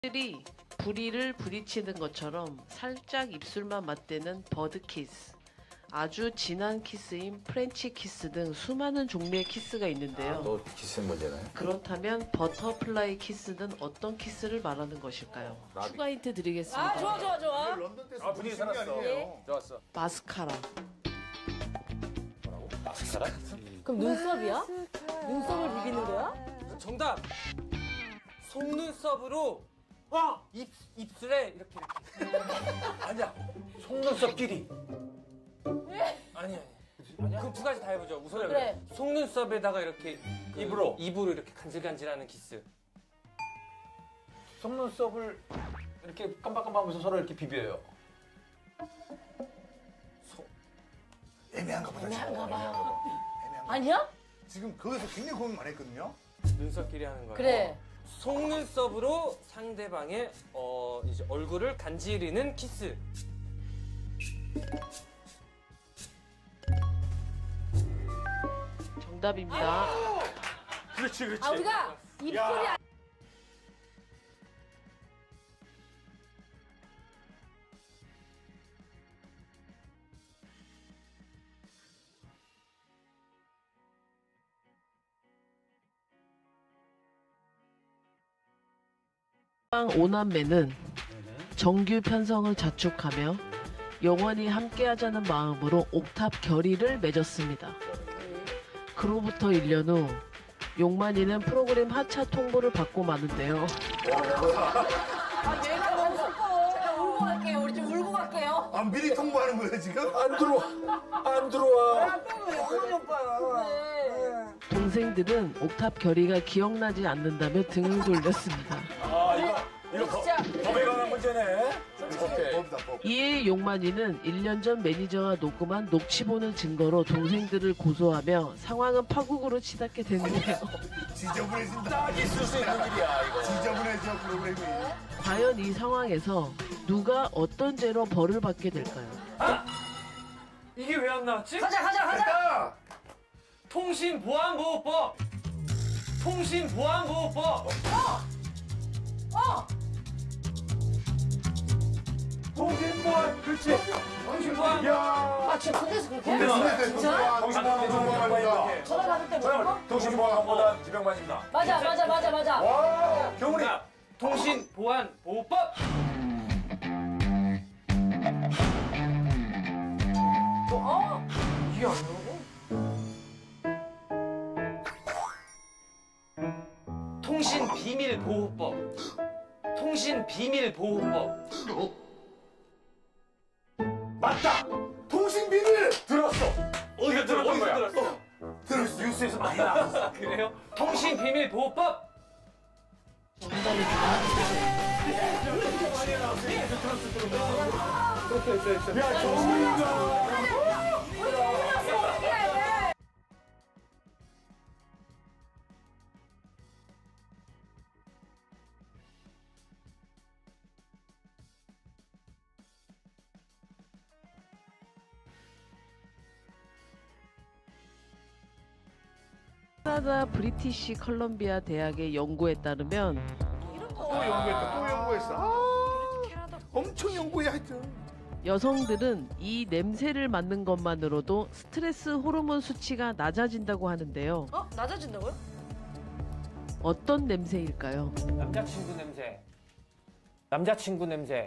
들이 부리를 부리치는 것처럼 살짝 입술만 맞대는 버드 키스, 아주 진한 키스인 프렌치 키스 등 수많은 종류의 키스가 있는데요. 또 키스 문제네. 그렇다면 버터플라이 키스는 어떤 키스를 말하는 것일까요? 추가 힌트 드리겠습니다. 아, 좋아. 런던 때 분위기 살았어. 좋았어. 마스카라. 뭐라고? 마스카라? 그럼 눈썹이야? 눈썹을 비비는 거야? 정답! 속눈썹으로 입술에 이렇게. 아니야. 속눈썹끼리. 아니. 그 두 가지 다 해보죠. 우선 그래. 속눈썹에다가 이렇게 입으로 이렇게 간질간질하는 키스. 속눈썹을 이렇게 깜빡깜빡하면서 서로 이렇게 비벼요. 애매한가 보다. 애매한가 봐. 애매한가 봐. 아니야? 지금 거기서 굉장히 고민 많이 했거든요. 눈썹끼리 하는 거예요. 그래. 속눈썹으로 상대방의 이제 얼굴을 간지리는 키스. 정답입니다. 그렇지. 아, 우리가 입술이 오남매는 정규 편성을 자축하며 영원히 함께하자는 마음으로 옥탑 결의를 맺었습니다. 그로부터 1년 후 용만이는 프로그램 하차 통보를 받고 마는데요. 아, 얘가 너무 슬퍼. 잠깐 울고 갈게요. 우리 좀 울고 갈게요. 아, 미리 통보하는 거예요, 지금? 안 들어와. 동생들은 옥탑 결의가 기억나지 않는다며 등을 돌렸습니다. 이거 진짜. 법에 관한 문제네. 오케이. 법이다, 법. 이에 용만이는 1년 전 매니저가 녹음한 녹취본을 증거로 동생들을 고소하며 상황은 파국으로 치닫게 되는데요. 지저분해진다. 딱 있을 수 있는 일이야, 이거. 지저분해져, 프로그램이. 과연 이 상황에서 누가 어떤 죄로 벌을 받게 될까요? 이게 왜 안 나왔지? 가자. 됐다! 통신보안보호법. 통신보안보호법. 통신보안, 그렇지. 통신보안. 야. 아, 지금 군대에서 그렇게 해? 진짜? 통신보안입니다. 전화 받을 때 뭐라고? 통신보안보다 지병만입니다. 맞아. 와, 경훈이. 정답. 통신보안보호법. 이게 아니라고? 통신비밀보호법. 통신비밀보호법. 맞다! 통신비밀! 들었어. 어디가 들었던 거야? 들었어? 들었어. 뉴스에서 많이 나왔어. 그래요? 통신비밀보호법. 야, 정훈이가. 캐나다 브리티시 컬럼비아 대학의 연구에 따르면 또 연구했어. 아, 엄청 연구해, 하여튼. 여성들은 이 냄새를 맡는 것만으로도 스트레스 호르몬 수치가 낮아진다고 하는데요. 낮아진다고요? 어떤 냄새일까요? 남자친구 냄새. 남자친구 냄새.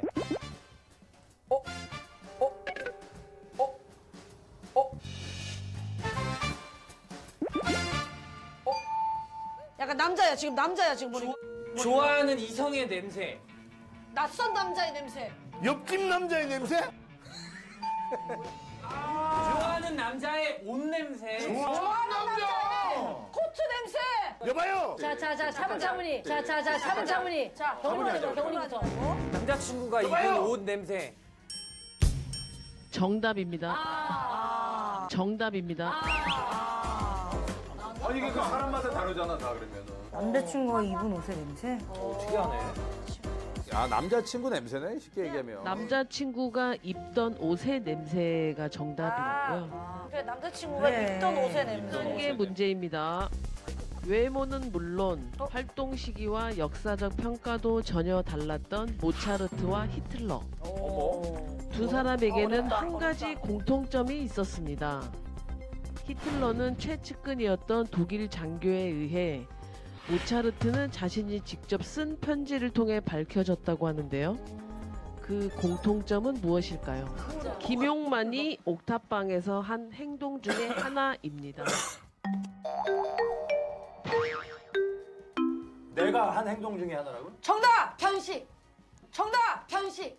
약간 남자야, 지금 보니까. 좋아하는 이성의 냄새. 낯선 남자의 냄새. 옆집 남자의 냄새? 좋아하는 남자의 옷 냄새. 좋아하는 남자의 코트 냄새. 여봐요! 자, 차분히. 자, 경훈이부터. 남자친구가 입은 옷 냄새. 정답입니다. 정답입니다. 아니, 이게 그 사람마다 다르잖아, 다 그러면은. 남자친구가 입은 옷의 냄새? 특이하네. 야, 남자친구 냄새네, 쉽게 얘기하면. 남자친구가 입던 옷의 냄새가 정답이고요. 그래, 남자친구가 그래. 입던 옷의 냄새. 이게 문제입니다. 외모는 물론 활동 시기와 역사적 평가도 전혀 달랐던 모차르트와 히틀러. 두 사람에게는 한 가지 공통점이 있었습니다. 히틀러는 최측근이었던 독일 장교에 의해 모차르트는 자신이 직접 쓴 편지를 통해 밝혀졌다고 하는데요. 그 공통점은 무엇일까요? 김용만이 옥탑방에서 한 행동 중에 하나입니다. 내가 한 행동 중에 하나라고? 정답! 편식! 정답! 편식!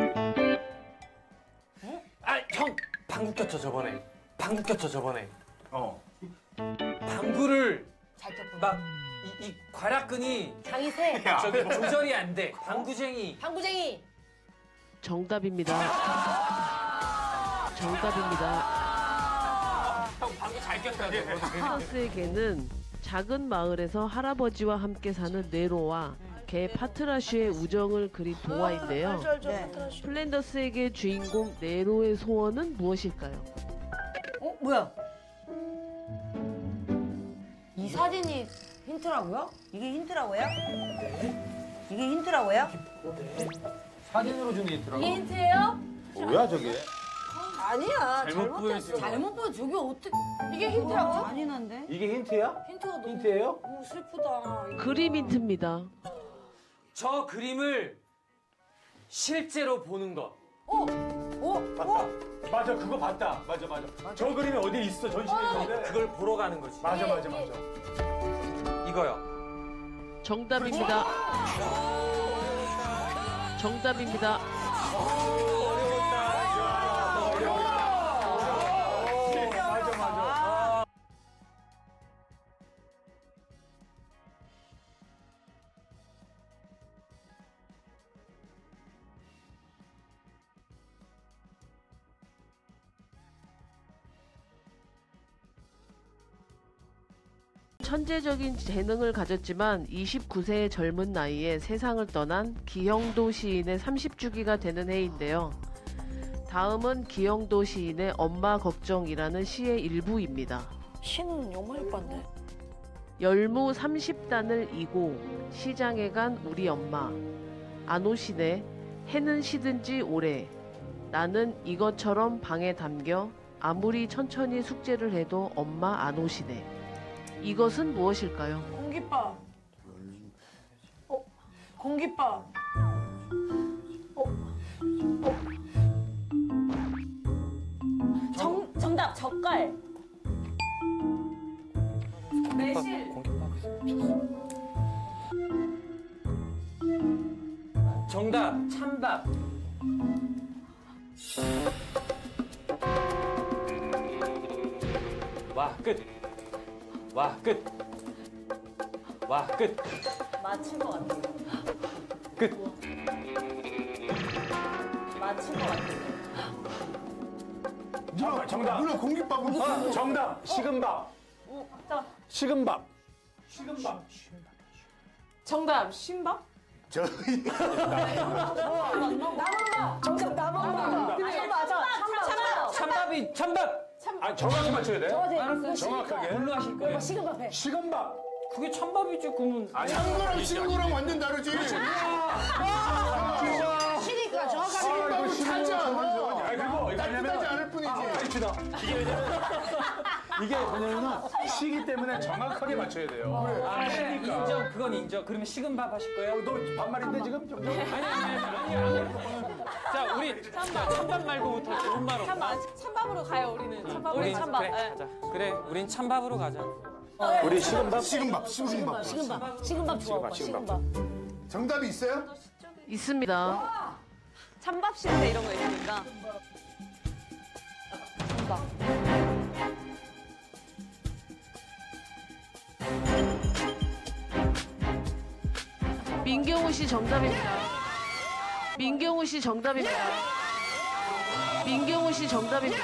형 방구 꼈죠 저번에. 방구 꼈죠 저번에. 어. 방구를 잘 꼈구나. 막 이 괄약근이 장이 세. 저기 조절이 안 돼. 방구쟁이. 방구쟁이. 정답입니다. 정답입니다. 형 방구 잘 꼈다. 파터스에게는 작은 마을에서 할아버지와 함께 사는 네로와 개 파트라슈의 우정을 그린 동화인데요. 플랜더스에게 주인공 네로의 소원은 무엇일까요? 뭐야? 이 사진이 힌트라고요? 이게 힌트라고요? 이게 힌트라고요? 사진으로 준 게 있더라고. 이게 힌트예요? 뭐야 저게? 아니야. 잘못 보여줘. 잘못 보여. 저게 어떻게. 이게 힌트라고? 잔인한데? 이게 힌트야? 힌트가 너무. 힌트예요? 너무 슬프다. 그림 힌트입니다. 저 그림을 실제로 보는 거. 맞아 그거 봤다. 맞아. 저 그림이 어디 있어 전시돼 있는데. 그걸 보러 가는 거지. 맞아. 이거요. 정답입니다. 정답입니다. 맞아. 천재적인 재능을 가졌지만 29세의 젊은 나이에 세상을 떠난 기영도 시인의 30주기가 되는 해인데요. 다음은 기영도 시인의 엄마 걱정이라는 시의 일부입니다. 시는 정말 예쁜데. 열무 30단을 이고 시장에 간 우리 엄마. 안 오시네. 해는 시든지 오래. 나는 이것처럼 방에 담겨 아무리 천천히 숙제를 해도 엄마 안 오시네. 이것은 무엇일까요? 공깃밥. 공깃밥. 정답 젓갈. 매실. 정답 찬밥. 와 끝. 와 끝. 와 끝. 맞힌 것 같아. 끝. 맞힌 것 같아. 정답. 물론 공깃밥은 정답. 식은밥. 식은밥. 정답 쉰밥? 저희 나만밥. 정답 나만밥. 그래 맞아. 찬밥. 찬밥이 찬밥. 아 정확히 맞춰야 돼. 알았어. 정확하게. 뭘로 하실 거예요? 식은밥 해. 식은밥. 그게 찬밥이지 그러면. 짠 거랑 식은 거랑 완전 다르지. 시니까 정확하게. 식은밥은 차지 않아. 아 그리고 따뜻하지 않을 뿐이지. 알겠다. 이게 왜냐면 시기 때문에 정확하게 맞춰야 돼요. 아, 인정 그건 인정. 그러면 식은밥 하실 거예요? 너 반말인데 지금? 아니. 자 우리 찬밥 말고부터 좋은 말 없나? 찬밥으로 가요 우리는. 우린 찬밥. 그래 가자. 그래 우린 찬밥으로 가자. 우리 식은밥? 식은밥. 식은밥 좋아. 오빠. 식은밥. 정답이 있어요? 있습니다. 찬밥 시대 이런 거 있으니까. 민경우 씨 정답입니다. 민경우 씨 정답입니다. 민경우 씨 정답입니다.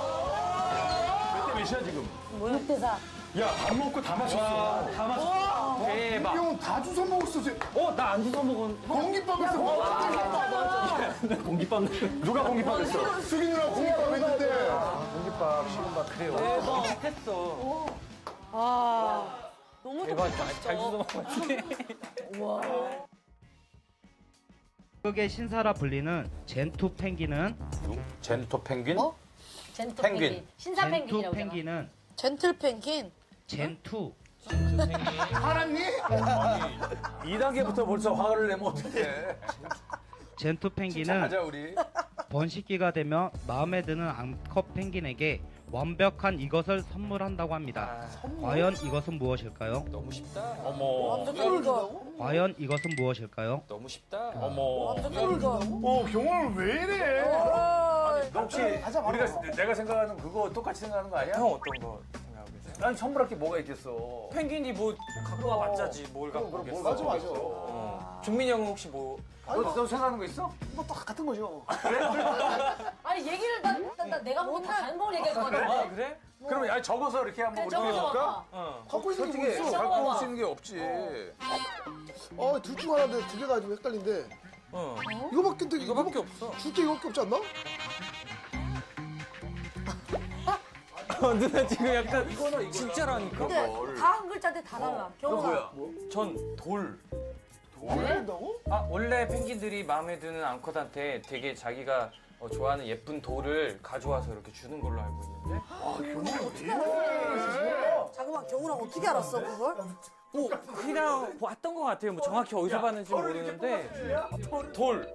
몇 대 몇이야 지금? 6대4. 야 밥 먹고 다 맞췄어. 다 맞췄어. 이 대박. 형은 다 주워 먹었어. 나 안 주워 먹은. 공깃밥에서 공깃밥 누가 공깃밥 했어? 수기 누나 공깃밥 했는데. 공깃밥, 식은밥 그래요. 대박. 비슷했어. 너무 대박. 잘 주워 먹었지. 한국의 신사라 불리는 젠투 펭귄은 젠토 펭귄? 젠토 펭귄. 펭귄. 신사 젠투 펭귄이라고 그러잖아. 펭귄은 젠틀 펭귄. 젠투 알았니? 2단계부터 벌써 화를 내면 어떡해. 젠투 펭귄은 하자 우리. 번식기가 되면 마음에 드는 암컷 펭귄에게 완벽한 이것을 선물한다고 합니다. 과연 이것은 무엇일까요? 너무 쉽다. 어머. 과연 이것은 무엇일까요? 너무 쉽다. 어머. 경호는 왜 이래? 너 혹시 내가 생각하는 그거 똑같이 생각하는 거 아니야? 형 어떤 거 생각하고 계세요? 난 선물할 게 뭐가 있겠어. 펭귄이 뭐 갖고 와봤자지 뭘 갖고 오겠어. 맞아. 종민이 형은 혹시 뭐 너 생각하는 거 있어? 아니 얘기를 내가 보기 다 다른 걸 얘기할 것 같아. 아 그래? 그러면 아니, 적어서 이렇게 한번 우리 해볼까? 어. 갖고 있는 게 뭐 솔직히 있어? 갖고 올 수 있는 게 없지. 둘 중 하나인데 두 개가 지금 헷갈린데 어. 이거밖에 없어. 줄게 이거밖에 없지 않나? 누나 지금 약간 진짜라니까. 근데 다 한 글자인데 다 달라. 너 경호가. 뭐야? 전 돌. 한다고? 원래 penguin들이 마음에 드는 암컷한테 되게 자기가 좋아하는 예쁜 돌을 가져와서 이렇게 주는 걸로 알고 있는데. 잠깐만 경호랑 어떻게 알았어 그걸? 그냥 왔던 것 같아요. 뭐 정확히 어디서 봤는지 모르는데. 돌.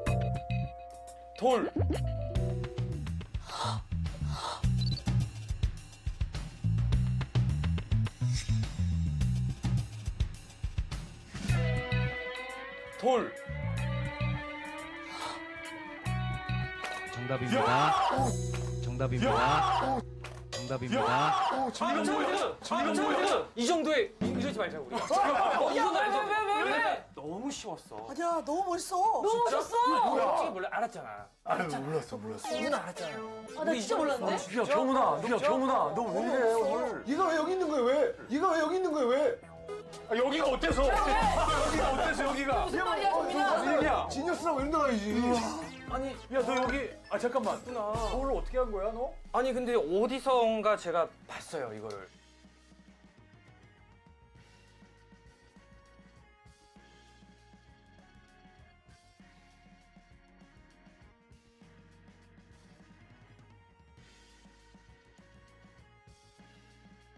돌. 정답입니다. 정답입니다. 정답입니다. 정답! 이 정도에 이러지 말자 우리. 이건 알죠? 왜? 너무 쉬웠어. 아니야 너무 멋있어. 너무 멋있어. 솔직히 몰라 알았잖아. 몰랐어. 누나 알았잖아. 나 진짜 몰랐네. 야 경훈아, 너 왜 이래 오늘? 얘가 왜 여기 있는 거야 왜? 얘가 왜 여기 있는 거야 왜? 여기가 어때서? 여기가? 무슨 말이야 경민아? 야, 지니어스라고 이런 데 가야지. 아니 야 너 여기 잠깐만. 누나. 서울을 어떻게 한 거야 너? 아니 근데 어디선가 제가 봤어요 이거를.